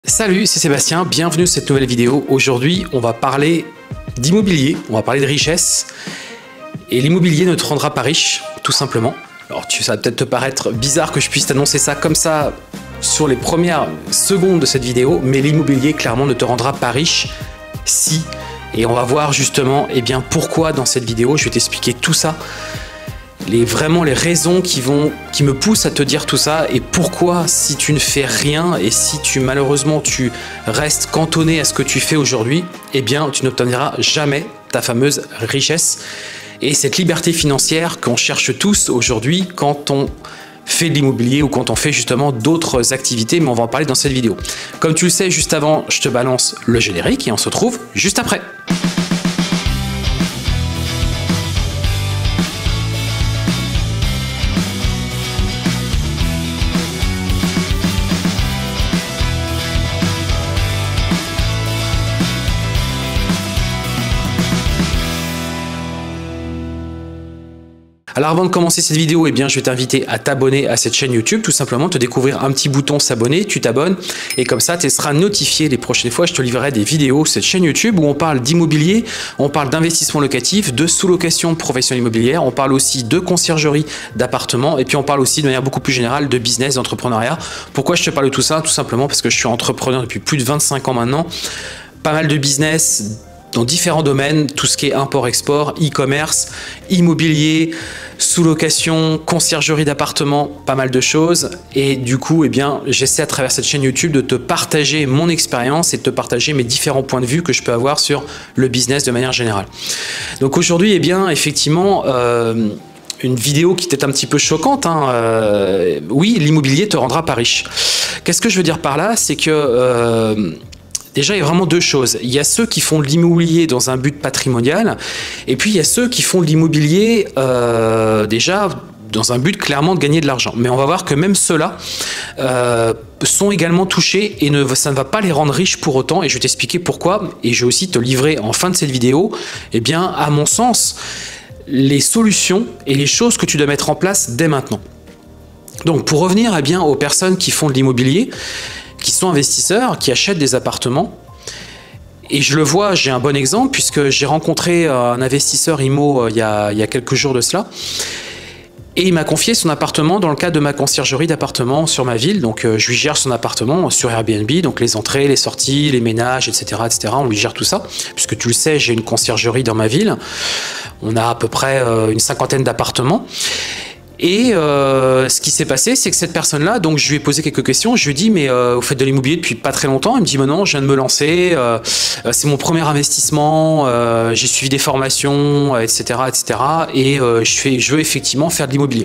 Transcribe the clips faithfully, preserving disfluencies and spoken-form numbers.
Salut, c'est Sébastien, bienvenue sur cette nouvelle vidéo. Aujourd'hui, on va parler d'immobilier, on va parler de richesse. Et l'immobilier ne te rendra pas riche, tout simplement. Alors, tu, ça va peut-être te paraître bizarre que je puisse t'annoncer ça comme ça sur les premières secondes de cette vidéo, mais l'immobilier, clairement, ne te rendra pas riche si. Et on va voir justement eh bien, pourquoi dans cette vidéo. Je vais t'expliquer tout ça. Les, vraiment les raisons qui, vont, qui me poussent à te dire tout ça et pourquoi si tu ne fais rien et si tu malheureusement tu restes cantonné à ce que tu fais aujourd'hui, eh bien tu n'obtiendras jamais ta fameuse richesse et cette liberté financière qu'on cherche tous aujourd'hui quand on fait de l'immobilier ou quand on fait justement d'autres activités, mais on va en parler dans cette vidéo. Comme tu le sais, juste avant, je te balance le générique et on se retrouve juste après. Alors avant de commencer cette vidéo, eh bien, je vais t'inviter à t'abonner à cette chaîne YouTube, tout simplement te découvrir un petit bouton s'abonner, tu t'abonnes et comme ça tu seras notifié les prochaines fois. Je te livrerai des vidéos sur cette chaîne YouTube où on parle d'immobilier, on parle d'investissement locatif, de sous-location professionnelle immobilière, on parle aussi de conciergerie d'appartements et puis on parle aussi de manière beaucoup plus générale de business, d'entrepreneuriat. Pourquoi je te parle de tout ça? Tout simplement parce que je suis entrepreneur depuis plus de vingt-cinq ans maintenant, pas mal de business dans différents domaines, tout ce qui est import-export, e-commerce, immobilier, sous-location, conciergerie d'appartements, pas mal de choses. Et du coup, eh bien, j'essaie à travers cette chaîne YouTube de te partager mon expérience et de te partager mes différents points de vue que je peux avoir sur le business de manière générale. Donc aujourd'hui, eh bien, effectivement, euh, une vidéo qui était un petit peu choquante. Hein, euh, oui, l'immobilier te rendra pas riche. Qu'est-ce que je veux dire par là? C'est que... Euh, Déjà, il y a vraiment deux choses. Il y a ceux qui font de l'immobilier dans un but patrimonial, et puis il y a ceux qui font de l'immobilier euh, déjà dans un but clairement de gagner de l'argent. Mais on va voir que même ceux-là euh, sont également touchés et ne, ça ne va pas les rendre riches pour autant. Et je vais t'expliquer pourquoi. Et je vais aussi te livrer en fin de cette vidéo, eh bien, à mon sens, les solutions et les choses que tu dois mettre en place dès maintenant. Donc, pour revenir eh bien, aux personnes qui font de l'immobilier, qui sont investisseurs, qui achètent des appartements. Et je le vois, j'ai un bon exemple, puisque j'ai rencontré un investisseur IMO il y a, il y a quelques jours de cela. Et il m'a confié son appartement dans le cadre de ma conciergerie d'appartements sur ma ville. Donc je lui gère son appartement sur Airbnb, donc les entrées, les sorties, les ménages, et cetera, et cetera. On lui gère tout ça, puisque tu le sais, j'ai une conciergerie dans ma ville. On a à peu près une cinquantaine d'appartements. Et euh, ce qui s'est passé, c'est que cette personne-là, donc je lui ai posé quelques questions, je lui ai dit, mais euh, vous faites de l'immobilier depuis pas très longtemps? Il me dit, mais non, je viens de me lancer, euh, c'est mon premier investissement, euh, j'ai suivi des formations, et cetera, et cetera. Et euh, je, fais, je veux effectivement faire de l'immobilier.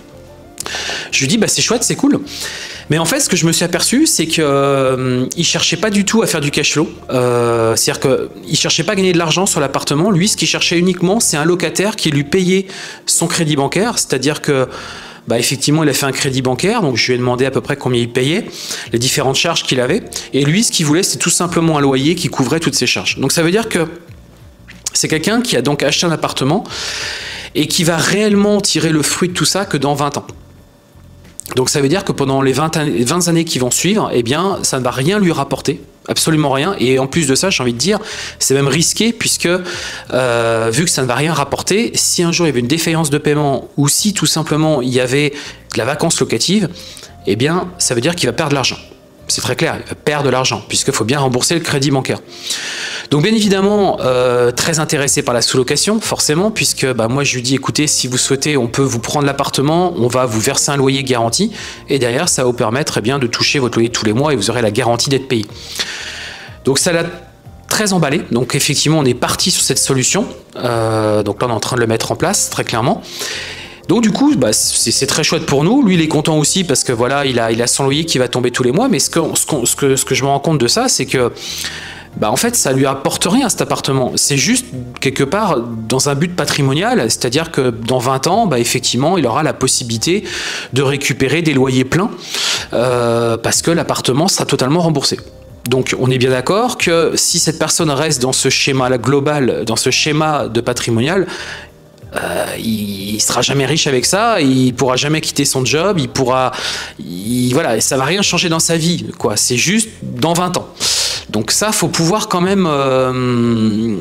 Je lui dis, bah, c'est chouette, c'est cool. Mais en fait, ce que je me suis aperçu, c'est qu'il euh, ne cherchait pas du tout à faire du cash flow. Euh, C'est-à-dire qu'il ne cherchait pas à gagner de l'argent sur l'appartement. Lui, ce qu'il cherchait uniquement, c'est un locataire qui lui payait son crédit bancaire. C'est-à-dire que, bah, effectivement, il a fait un crédit bancaire. Donc, je lui ai demandé à peu près combien il payait, les différentes charges qu'il avait. Et lui, ce qu'il voulait, c'est tout simplement un loyer qui couvrait toutes ses charges. Donc, ça veut dire que c'est quelqu'un qui a donc acheté un appartement et qui va réellement tirer le fruit de tout ça que dans vingt ans. Donc ça veut dire que pendant les vingt années, vingt années qui vont suivre, eh bien, ça ne va rien lui rapporter, absolument rien. Et en plus de ça, j'ai envie de dire, c'est même risqué puisque, euh, vu que ça ne va rien rapporter, si un jour il y avait une défaillance de paiement ou si tout simplement il y avait de la vacance locative, eh bien, ça veut dire qu'il va perdre de l'argent. C'est très clair, il va perdre de l'argent puisqu'il faut bien rembourser le crédit bancaire. Donc bien évidemment, euh, très intéressé par la sous-location, forcément, puisque bah, moi je lui dis, écoutez, si vous souhaitez, on peut vous prendre l'appartement, on va vous verser un loyer garanti, et derrière, ça va vous permettre eh bien, de toucher votre loyer tous les mois et vous aurez la garantie d'être payé. Donc ça l'a très emballé, donc effectivement, on est parti sur cette solution, euh, donc là on est en train de le mettre en place, très clairement. Donc du coup, bah, c'est très chouette pour nous. Lui, il est content aussi parce que voilà, il a, il a son loyer qui va tomber tous les mois. Mais ce que, ce que, ce que, ce que je me rends compte de ça, c'est que bah, en fait, ça lui apporte rien cet appartement. C'est juste quelque part dans un but patrimonial, c'est-à-dire que dans vingt ans, bah, effectivement, il aura la possibilité de récupérer des loyers pleins euh, parce que l'appartement sera totalement remboursé. Donc on est bien d'accord que si cette personne reste dans ce schéma global, dans ce schéma de patrimonial, euh, il, il sera jamais riche avec ça, il pourra jamais quitter son job, il pourra, il, voilà, ça va rien changer dans sa vie, quoi. C'est juste dans vingt ans. Donc ça, faut pouvoir quand même. Euh,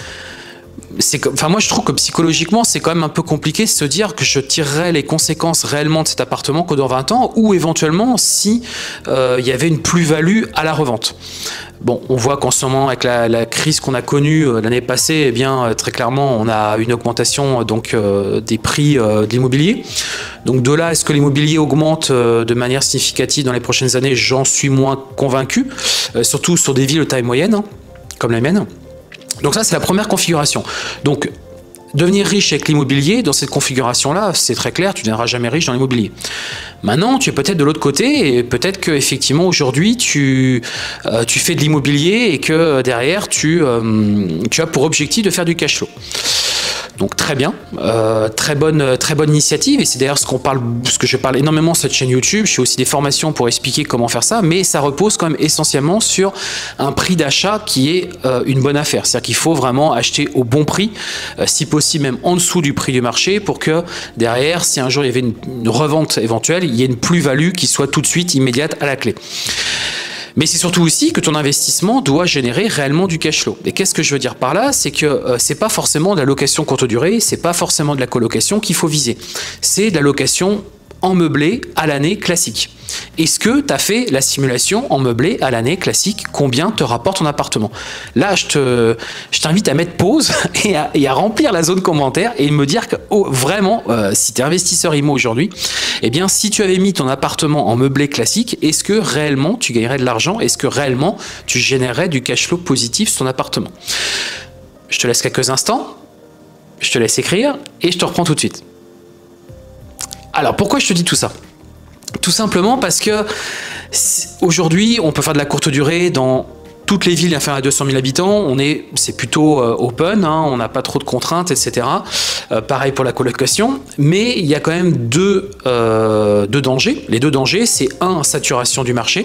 c'est, enfin moi je trouve que psychologiquement c'est quand même un peu compliqué de se dire que je tirerais les conséquences réellement de cet appartement que dans vingt ans, ou éventuellement si euh, il y avait une plus-value à la revente. Bon, on voit qu'en ce moment, avec la, la crise qu'on a connue euh, l'année passée, eh bien, euh, très clairement, on a une augmentation donc, euh, des prix euh, de l'immobilier. Donc de là, est-ce que l'immobilier augmente euh, de manière significative dans les prochaines années? J'en suis moins convaincu, euh, surtout sur des villes de taille moyenne, hein, comme la mienne. Donc ça, c'est la première configuration. Donc, devenir riche avec l'immobilier, dans cette configuration-là, c'est très clair, tu ne deviendras jamais riche dans l'immobilier. Maintenant, tu es peut-être de l'autre côté, et peut-être qu'effectivement, aujourd'hui, tu, euh, tu fais de l'immobilier et que derrière, tu, euh, tu as pour objectif de faire du cash flow. Donc très bien, euh, très bonne, très bonne initiative, et c'est d'ailleurs ce qu'on parle, ce que je parle énormément sur cette chaîne YouTube. Je fais aussi des formations pour expliquer comment faire ça, mais ça repose quand même essentiellement sur un prix d'achat qui est euh, une bonne affaire. C'est-à-dire qu'il faut vraiment acheter au bon prix, euh, si possible même en dessous du prix du marché, pour que derrière, si un jour il y avait une, une revente éventuelle, il y ait une plus-value qui soit tout de suite immédiate à la clé. Mais c'est surtout aussi que ton investissement doit générer réellement du cash flow. Et qu'est-ce que je veux dire par là? C'est que euh, c'est pas forcément de la location courte durée, c'est pas forcément de la colocation qu'il faut viser. C'est de la location en meublé à l'année classique. Est-ce que tu as fait la simulation en meublé à l'année classique? Combien te rapporte ton appartement? Là, je te, je t'invite à mettre pause et à, et à remplir la zone commentaire et me dire que oh, vraiment, euh, si tu es investisseur immo aujourd'hui, eh bien, si tu avais mis ton appartement en meublé classique, est-ce que réellement tu gagnerais de l'argent? Est-ce que réellement tu générerais du cash flow positif sur ton appartement? Je te laisse quelques instants, je te laisse écrire et je te reprends tout de suite. Alors, pourquoi je te dis tout ça? Tout simplement parce que aujourd'hui, on peut faire de la courte durée dans toutes les villes inférieures à deux cent mille habitants. On est, c'est plutôt euh, open, hein, on n'a pas trop de contraintes, et cetera. Euh, pareil pour la colocation, mais il y a quand même deux, euh, deux dangers. Les deux dangers, c'est un, saturation du marché.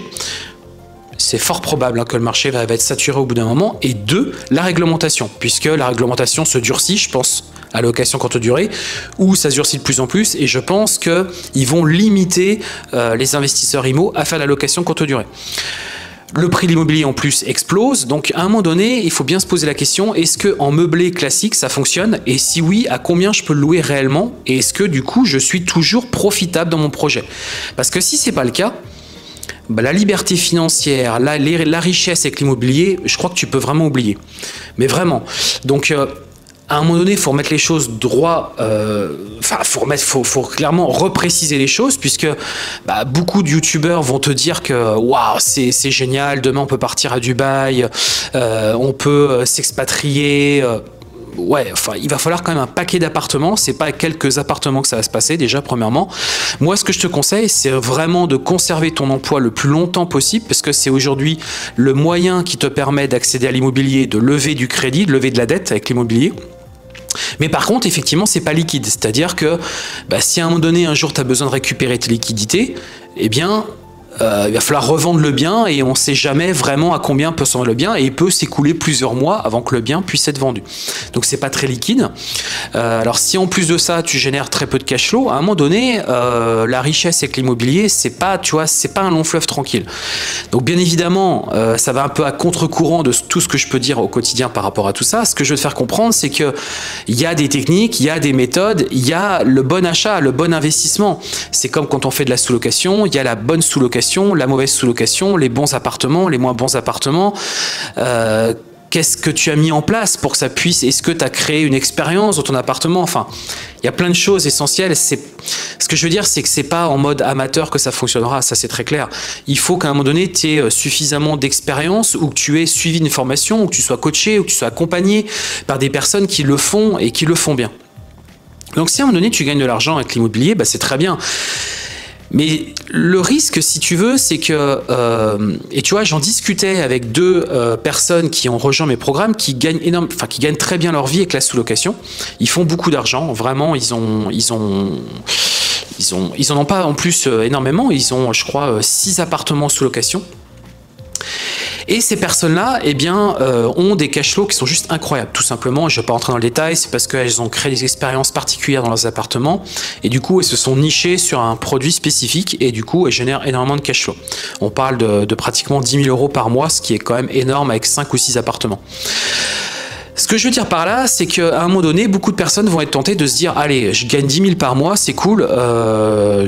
C'est fort probable hein, que le marché va, va être saturé au bout d'un moment. Et deux, la réglementation, puisque la réglementation se durcit, je pense, à la location courte durée, où ça se durcit de plus en plus, et je pense qu'ils vont limiter euh, les investisseurs immo à faire la location courte durée. Le prix de l'immobilier en plus explose, donc à un moment donné, il faut bien se poser la question, est-ce qu'en meublé classique ça fonctionne? Et si oui, à combien je peux le louer réellement? Et est-ce que du coup je suis toujours profitable dans mon projet? Parce que si c'est pas le cas, bah, la liberté financière, la, les, la richesse avec l'immobilier, je crois que tu peux vraiment oublier. Mais vraiment. Donc, euh, à un moment donné, il faut remettre les choses droit. Euh, enfin, faut remettre, faut, faut clairement repréciser les choses, puisque bah, beaucoup de youtubeurs vont te dire que waouh, c'est c'est génial. Demain, on peut partir à Dubaï, euh, on peut euh, s'expatrier. Euh, Ouais, enfin, il va falloir quand même un paquet d'appartements. C'est pas quelques appartements que ça va se passer, déjà, premièrement. Moi, ce que je te conseille, c'est vraiment de conserver ton emploi le plus longtemps possible, parce que c'est aujourd'hui le moyen qui te permet d'accéder à l'immobilier, de lever du crédit, de lever de la dette avec l'immobilier. Mais par contre, effectivement, c'est pas liquide. C'est-à-dire que bah, si à un moment donné, un jour, tu as besoin de récupérer tes liquidités, eh bien... Euh, il va falloir revendre le bien et on ne sait jamais vraiment à combien peut s'en vendre le bien, et il peut s'écouler plusieurs mois avant que le bien puisse être vendu. Donc c'est pas très liquide. Euh, alors si en plus de ça tu génères très peu de cash flow, à un moment donné, euh, la richesse avec l'immobilier, c'est pas, tu vois, c'est pas un long fleuve tranquille. Donc bien évidemment, euh, ça va un peu à contre-courant de tout ce que je peux dire au quotidien par rapport à tout ça. Ce que je veux te faire comprendre, c'est que il y a des techniques, il y a des méthodes, il y a le bon achat, le bon investissement. C'est comme quand on fait de la sous-location, il y a la bonne sous-location, la mauvaise sous-location, les bons appartements, les moins bons appartements. Euh, Qu'est-ce que tu as mis en place pour que ça puisse... Est-ce que tu as créé une expérience dans ton appartement? Enfin, il y a plein de choses essentielles. Ce que je veux dire, c'est que c'est pas en mode amateur que ça fonctionnera, ça c'est très clair. Il faut qu'à un moment donné, tu aies suffisamment d'expérience, ou que tu aies suivi une formation, ou que tu sois coaché, ou que tu sois accompagné par des personnes qui le font et qui le font bien. Donc si à un moment donné, tu gagnes de l'argent avec l'immobilier, bah, c'est très bien. Mais le risque, si tu veux, c'est que, euh, et tu vois, j'en discutais avec deux euh, personnes qui ont rejoint mes programmes, qui gagnent énorme, enfin, qui gagnent très bien leur vie avec la sous-location. Ils font beaucoup d'argent, vraiment. Ils ont, ils ont, ils ont, ils en ont pas en plus euh, énormément. Ils ont, je crois, euh, six appartements sous location. Et ces personnes-là, eh bien, euh, ont des cash flows qui sont juste incroyables. Tout simplement, je ne vais pas rentrer dans le détail, c'est parce qu'elles ont créé des expériences particulières dans leurs appartements et du coup, elles se sont nichées sur un produit spécifique et du coup, elles génèrent énormément de cash flow. On parle de, de pratiquement dix mille euros par mois, ce qui est quand même énorme avec cinq ou six appartements. Ce que je veux dire par là, c'est qu'à un moment donné, beaucoup de personnes vont être tentées de se dire « Allez, je gagne dix mille par mois, c'est cool. Euh, »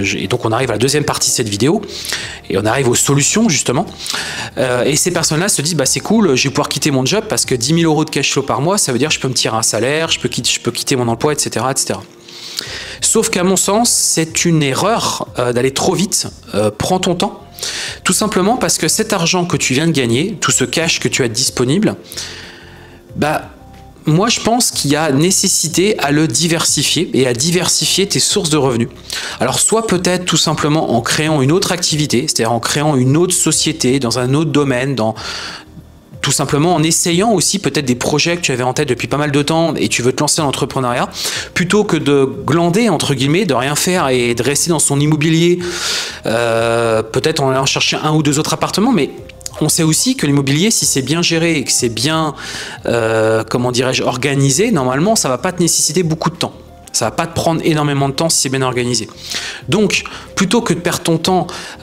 Et donc, on arrive à la deuxième partie de cette vidéo et on arrive aux solutions, justement. Euh, et ces personnes-là se disent bah, « C'est cool, je vais pouvoir quitter mon job parce que dix mille euros de cash flow par mois, ça veut dire que je peux me tirer un salaire, je peux quitter, je peux quitter mon emploi, et cetera et cetera » Sauf qu'à mon sens, c'est une erreur euh, d'aller trop vite. Euh, prends ton temps. Tout simplement parce que cet argent que tu viens de gagner, tout ce cash que tu as disponible, bah, moi, je pense qu'il y a nécessité à le diversifier et à diversifier tes sources de revenus. Alors, soit peut-être tout simplement en créant une autre activité, c'est-à-dire en créant une autre société dans un autre domaine, dans, tout simplement en essayant aussi peut-être des projets que tu avais en tête depuis pas mal de temps et tu veux te lancer dans l'entrepreneuriat, plutôt que de glander, entre guillemets, de rien faire et de rester dans son immobilier, euh, peut-être en allant chercher un ou deux autres appartements, mais on sait aussi que l'immobilier, si c'est bien géré et que c'est bien, euh, comment dirais-je, organisé, normalement, ça ne va pas te nécessiter beaucoup de temps. Ça ne va pas te prendre énormément de temps si c'est bien organisé. Donc, plutôt que de perdre ton temps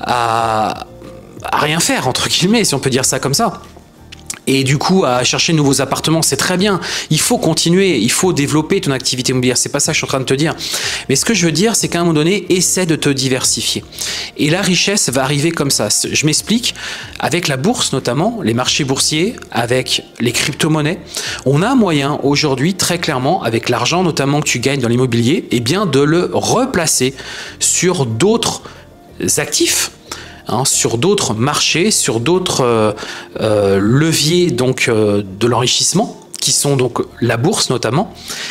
à, à rien faire, entre guillemets, si on peut dire ça comme ça, et du coup à chercher de nouveaux appartements, c'est très bien. Il faut continuer, il faut développer ton activité immobilière. C'est pas ça que je suis en train de te dire. Mais ce que je veux dire, c'est qu'à un moment donné, essaie de te diversifier. Et la richesse va arriver comme ça. Je m'explique. Avec la bourse notamment, les marchés boursiers, avec les crypto-monnaies, on a moyen aujourd'hui très clairement, avec l'argent notamment que tu gagnes dans l'immobilier, eh bien de le replacer sur d'autres actifs. Hein, sur d'autres marchés, sur d'autres euh, euh, leviers donc euh, de l'enrichissement, qui sont donc la bourse notamment.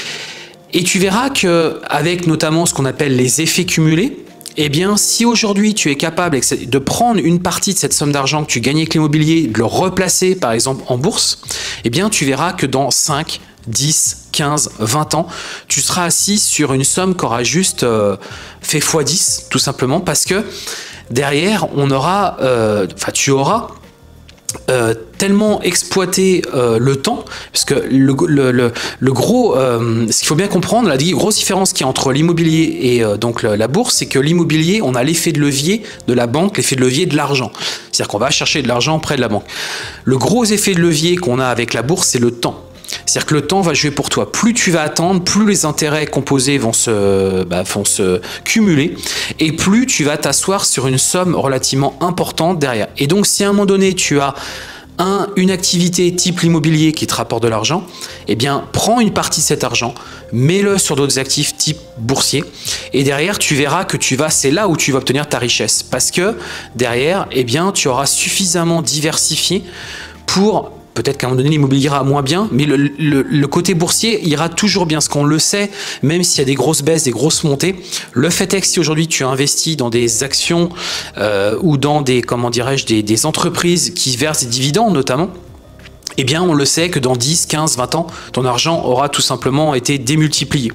Et tu verras que avec notamment ce qu'on appelle les effets cumulés, eh bien, si aujourd'hui tu es capable de prendre une partie de cette somme d'argent que tu gagnais avec l'immobilier, de le replacer par exemple en bourse, eh bien, tu verras que dans cinq, dix, quinze, vingt ans, tu seras assis sur une somme qui aura juste euh, fait fois dix, tout simplement, parce que derrière, on aura, euh, enfin, tu auras euh, tellement exploité euh, le temps, parce que le, le, le, le gros, euh, ce qu'il faut bien comprendre, la grosse différence qu'il y a entre l'immobilier et euh, donc le, la bourse, c'est que l'immobilier, on a l'effet de levier de la banque, l'effet de levier de l'argent. C'est-à-dire qu'on va chercher de l'argent auprès de la banque. Le gros effet de levier qu'on a avec la bourse, c'est le temps. C'est-à-dire que le temps va jouer pour toi. Plus tu vas attendre, plus les intérêts composés vont se, bah, vont se cumuler et plus tu vas t'asseoir sur une somme relativement importante derrière. Et donc, si à un moment donné, tu as un, une activité type l'immobilier qui te rapporte de l'argent, eh bien, prends une partie de cet argent, mets-le sur d'autres actifs type boursier et derrière, tu verras que tu vas, c'est là où tu vas obtenir ta richesse parce que derrière, eh bien, tu auras suffisamment diversifié pour... Peut-être qu'à un moment donné, l'immobilier ira moins bien, mais le, le, le côté boursier ira toujours bien. Ce qu'on le sait, même s'il y a des grosses baisses, des grosses montées, le fait est que si aujourd'hui tu investis dans des actions euh, ou dans des, comment dirais-je, des, des entreprises qui versent des dividendes notamment, eh bien on le sait que dans dix, quinze, vingt ans, ton argent aura tout simplement été démultiplié.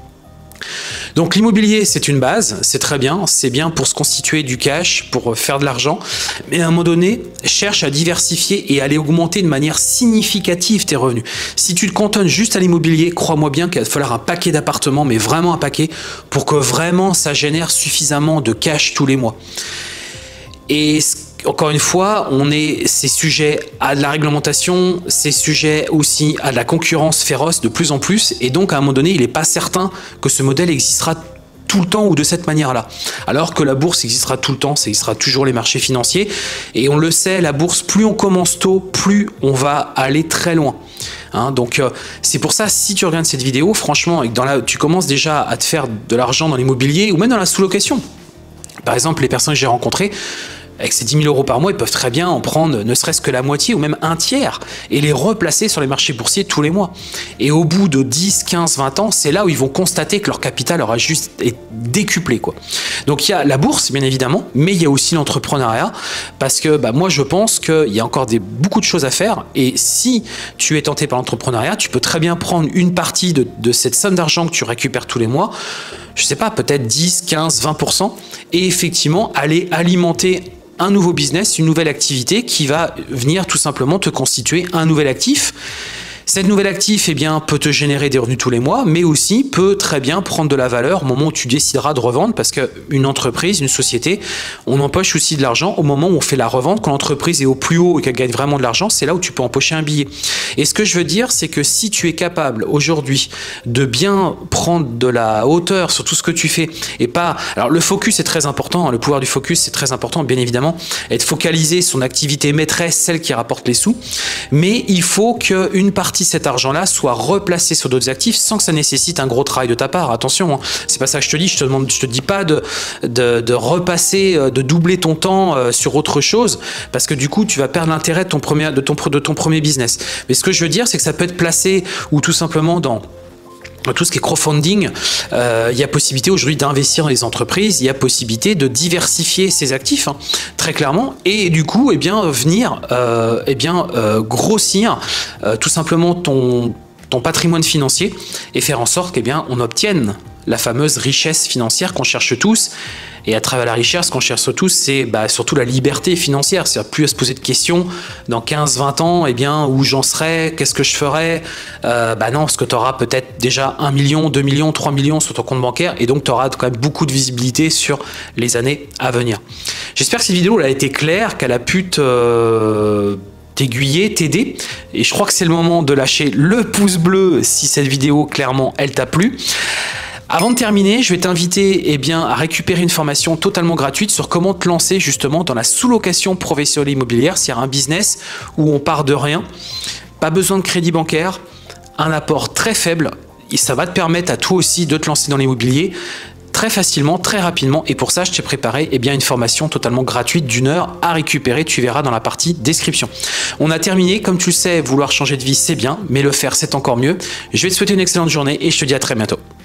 Donc l'immobilier, c'est une base, c'est très bien, c'est bien pour se constituer du cash, pour faire de l'argent, mais à un moment donné, cherche à diversifier et à aller augmenter de manière significative tes revenus. Si tu te cantonnes juste à l'immobilier, crois-moi bien qu'il va te falloir un paquet d'appartements, mais vraiment un paquet, pour que vraiment ça génère suffisamment de cash tous les mois. Et encore une fois, on est ces sujets à de la réglementation, ces sujets aussi à de la concurrence féroce de plus en plus, et donc à un moment donné, il n'est pas certain que ce modèle existera tout le temps ou de cette manière-là. Alors que la bourse existera tout le temps, ça existera toujours les marchés financiers, et on le sait, la bourse, plus on commence tôt, plus on va aller très loin. Hein, donc euh, c'est pour ça, si tu regardes cette vidéo, franchement, et que dans la, tu commences déjà à te faire de l'argent dans l'immobilier ou même dans la sous-location. Par exemple, les personnes que j'ai rencontrées, avec ces dix mille euros par mois, ils peuvent très bien en prendre ne serait-ce que la moitié ou même un tiers et les replacer sur les marchés boursiers tous les mois. Et au bout de dix, quinze, vingt ans, c'est là où ils vont constater que leur capital aura juste été décuplé, quoi. Donc il y a la bourse, bien évidemment, mais il y a aussi l'entrepreneuriat parce que bah, moi, je pense qu'il y a encore des, beaucoup de choses à faire. Et si tu es tenté par l'entrepreneuriat, tu peux très bien prendre une partie de, de cette somme d'argent que tu récupères tous les mois, je sais pas, peut-être dix, quinze, vingt pour cent et effectivement aller alimenter un nouveau business, une nouvelle activité qui va venir tout simplement te constituer un nouvel actif. Cette nouvelle actif, eh bien, peut te générer des revenus tous les mois, mais aussi peut très bien prendre de la valeur au moment où tu décideras de revendre, parce qu'une entreprise, une société, on empoche aussi de l'argent au moment où on fait la revente. Quand l'entreprise est au plus haut et qu'elle gagne vraiment de l'argent, c'est là où tu peux empocher un billet. Et ce que je veux dire, c'est que si tu es capable aujourd'hui de bien prendre de la hauteur sur tout ce que tu fais, et pas... Alors le focus est très important, hein, le pouvoir du focus c'est très important, bien évidemment, être focalisé sur son activité maîtresse, celle qui rapporte les sous, mais il faut qu'une partie cet argent-là soit replacé sur d'autres actifs sans que ça nécessite un gros travail de ta part. Attention, hein, c'est pas ça que je te dis. Je te demande, je te dis pas de, de, de repasser, de doubler ton temps sur autre chose, parce que du coup, tu vas perdre l'intérêt de ton premier, de ton, de ton premier business. Mais ce que je veux dire, c'est que ça peut être placé ou tout simplement dans tout ce qui est crowdfunding, euh, il y a possibilité aujourd'hui d'investir dans les entreprises, il y a possibilité de diversifier ses actifs, hein, très clairement, et du coup, eh bien, venir euh, eh bien, euh, grossir euh, tout simplement ton, ton patrimoine financier et faire en sorte qu'eh bien, on obtienne la fameuse richesse financière qu'on cherche tous. Et à travers la richesse, ce qu'on cherche tous, c'est bah, surtout la liberté financière. C'est-à-dire plus à se poser de questions dans quinze vingt ans, eh bien, où j'en serai, qu'est-ce que je ferai. Euh, bah non, parce que tu auras peut-être déjà un million, deux millions, trois millions sur ton compte bancaire, et donc tu auras quand même beaucoup de visibilité sur les années à venir. J'espère que cette vidéo elle a été claire, qu'elle a pu te... t'aiguiller, t'aider, et je crois que c'est le moment de lâcher le pouce bleu si cette vidéo clairement elle t'a plu. Avant de terminer, je vais t'inviter eh bien, à récupérer une formation totalement gratuite sur comment te lancer justement dans la sous-location professionnelle immobilière, c'est-à-dire un business où on part de rien, pas besoin de crédit bancaire, un apport très faible, et ça va te permettre à toi aussi de te lancer dans l'immobilier très facilement, très rapidement, et pour ça je t'ai préparé eh bien, une formation totalement gratuite d'une heure à récupérer, tu verras dans la partie description. On a terminé, comme tu le sais, vouloir changer de vie c'est bien, mais le faire c'est encore mieux. Je vais te souhaiter une excellente journée et je te dis à très bientôt.